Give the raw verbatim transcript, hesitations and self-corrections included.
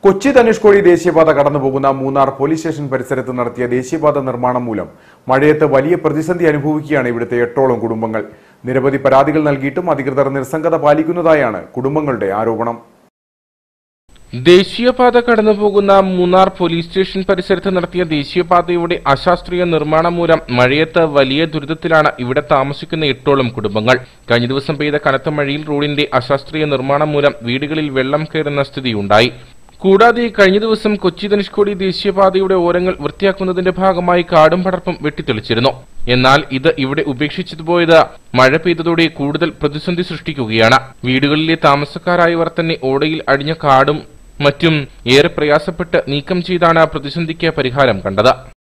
കൊച്ചി ധനുഷ്കോടി ദേശീയപാത കടന്നുപോകുന്ന Munnar police station പരിസരത്ത് നടത്തിയ ദേശീയപാത നിർമ്മാണം മൂലം മഴയത്ത് വലിയ പ്രതിസന്ധി അനുഭവിക്കുകയാണ് ഇവിടുത്തെ എട്ടോളം കുടുംബങ്ങൾ. നിരവധി പരാതികൾ നൽകിയിട്ടും അധികൃതർ നിസ്സംഗത പാലിക്കുന്നതായാണ് കുടുംബങ്ങളുടെ ആരോപണം. ദേശീയപാത കടന്നുപോകുന്ന മൂന്നാർ പോലീസ് സ്റ്റേഷൻ പരിസരത്ത് നടത്തിയ ദേശീയപാതയുടെ അശാസ്ത്രീയ നിർമ്മാണം മൂലം മഴയത്ത് വലിയ ദുരിതത്തിലാണ് ഇവിടെ താമസിക്കുന്ന എട്ടോളം കുടുംബങ്ങൾ. കഴിഞ്ഞ ദിവസം പെയ്ത കനത്ത മഴയിൽ റോഡിന്റെ അശാസ്ത്രീയ നിർമ്മാണം മൂലം വീടുകളിൽ വെള്ളം കയറുന്ന സ്ഥിതിയുണ്ടായി. കൂടാതെ കഴിഞ്ഞ ദിവസം കൊച്ചി ധനുഷ്കോടി ദേശീയപാതയുടെ ഓരങ്ങൾ വൃത്തിയാക്കുന്നതിന്റെ ഭാഗമായി കാടും പടർപ്പും വെട്ടിത്തെളിച്ചിരുന്നു. എന്നാൽ ഇത് ഇവിടെ ഉപേക്ഷിച്ചു പോയത് മഴ പെയ്തതോടെ കൂടുതൽ പ്രതിസന്ധി സൃഷ്ടിക്കുകയാണ്. വീടുകളിലെ താമസക്കാരായവർ തന്നെ ഓടയിൽ അടിഞ്ഞ കാടും മറ്റും ഏറെ പ്രയാസപ്പെട്ട് നീക്കം ചെയ്താണ് പ്രതിസന്ധിക്ക് പരിഹാരം കണ്ടത്.